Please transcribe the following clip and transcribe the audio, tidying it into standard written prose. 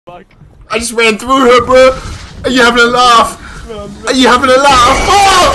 Fuck. I just ran through her, bro. Are you having a laugh? Are you having a laugh? Oh!